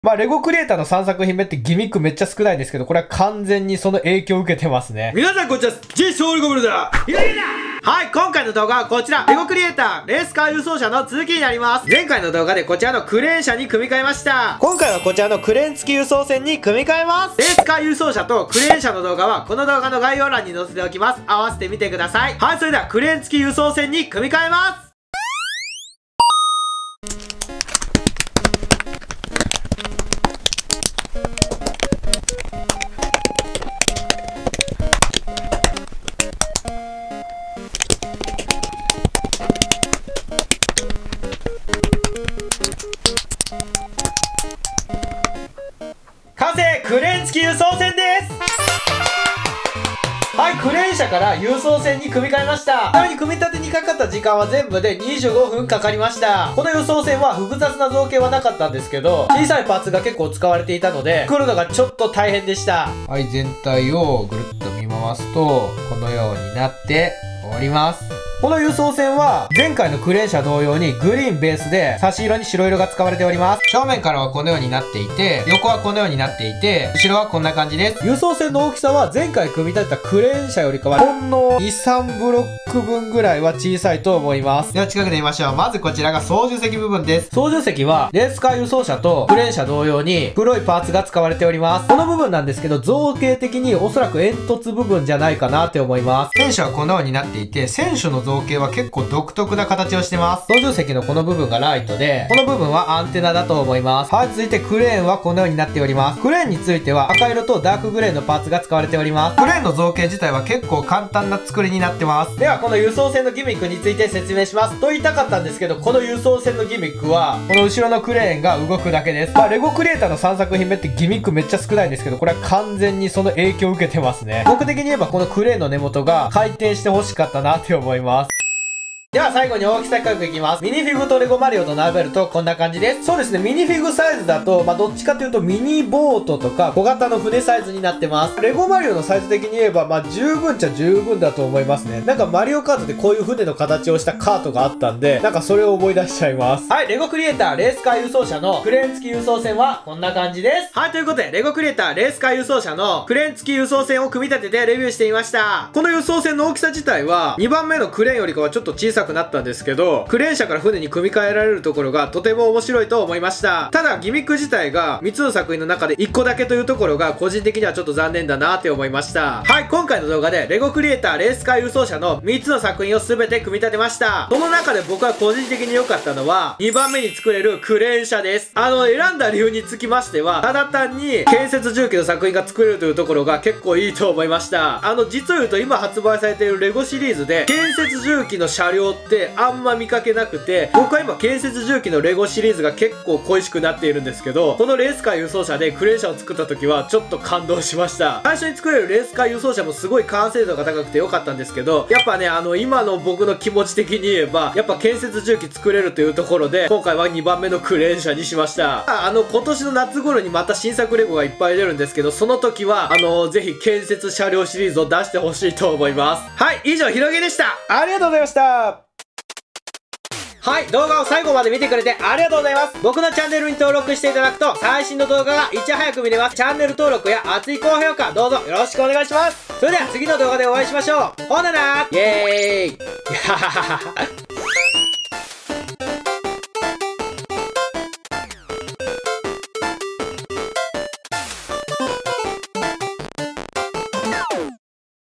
まあ、レゴクリエイターの3作品目ってギミックめっちゃ少ないんですけど、これは完全にその影響を受けてますね。 皆さんこんにちは、J ソウルゴブルだ。はい、今回の動画はこちら、レゴクリエイター、レースカー輸送車の続きになります。前回の動画でこちらのクレーン車に組み替えました。今回はこちらのクレーン付き輸送船に組み替えます。レースカー輸送車とクレーン車の動画はこの動画の概要欄に載せておきます。合わせてみてください。はい、それではクレーン付き輸送船に組み替えます。完成！クレーン付き輸送船です。はい、クレーン車から輸送船に組み替えました。ちなみに組み立てにかかった時間は全部で25分かかりました。この輸送船は複雑な造形はなかったんですけど、小さいパーツが結構使われていたので、作るのがちょっと大変でした。 はい、全体をぐるっと見回すと、このようになっております。この輸送船は前回のクレーン車同様にグリーンベースで差し色に白色が使われております。正面からはこのようになっていて、横はこのようになっていて、後ろはこんな感じです。輸送船の大きさは前回組み立てたクレーン車よりかはほんの2、3ブロック分ぐらいは小さいと思います。では近くで見ましょう。まずこちらが操縦席部分です。操縦席はレースカー輸送車とクレーン車同様に黒いパーツが使われております。この部分なんですけど、造形的におそらく煙突部分じゃないかなって思います。船首はこのようになっていて、船首の造形は結構独特な形をしてます。操縦席のこの部分がライトで、この部分はアンテナだと思います。はい、続いてクレーンはこのようになっております。クレーンについては赤色とダークグレーのパーツが使われております。クレーンの造形自体は結構簡単な作りになってます。ではこの輸送船のギミックについて説明します。と言いたかったんですけど、この輸送船のギミックは、この後ろのクレーンが動くだけです。まあ、レゴクリエイターの3作品目ってギミックめっちゃ少ないんですけど、これは完全にその影響を受けてますね。僕的に言えばこのクレーンの根元が回転して欲しかったなって思います。では最後に大きさ比較いきます。ミニフィグとレゴマリオと並べるとこんな感じです。そうですね、ミニフィグサイズだと、どっちかというとミニボートとか小型の船サイズになってます。レゴマリオのサイズ的に言えば、十分っちゃ十分だと思いますね。なんかマリオカートでこういう船の形をしたカートがあったんで、なんかそれを思い出しちゃいます。はい、レゴクリエイターレースカー輸送車のクレーン付き輸送船はこんな感じです。はい、ということで、レゴクリエイターレースカー輸送車のクレーン付き輸送船を組み立ててレビューしてみました。この輸送船の大きさ自体は、2番目のクレーンよりかはちょっと小さくなったんですけど、クレーン車から船に組み替えられるところがとても面白いと思いました。ただギミック自体が3つの作品の中で1個だけというところが個人的にはちょっと残念だなって思いました。はい、今回の動画でレゴクリエイターレースカー輸送車の3つの作品を全て組み立てました。その中で僕は個人的に良かったのは2番目に作れるクレーン車です。選んだ理由につきましては、ただ単に建設重機の作品が作れるというところが結構いいと思いました。実を言うと今発売されているレゴシリーズで建設重機の車両ってあんま見かけなくて、僕は今建設重機のレゴシリーズが結構恋しくなっているんですけど、このレースカー輸送車でクレーン車を作った時はちょっと感動しました。最初に作れるレースカー輸送車もすごい完成度が高くて良かったんですけど、やっぱね、今の僕の気持ち的に言えば、やっぱ建設重機作れるというところで、今回は2番目のクレーン車にしました。今年の夏頃にまた新作レゴがいっぱい出るんですけど、その時は、ぜひ建設車両シリーズを出してほしいと思います。はい、以上、ひろげでした。ありがとうございました。はい、動画を最後まで見てくれてありがとうございます。僕のチャンネルに登録していただくと最新の動画がいち早く見れます。チャンネル登録や熱い高評価どうぞよろしくお願いします。それでは次の動画でお会いしましょう。ほななーイエーイ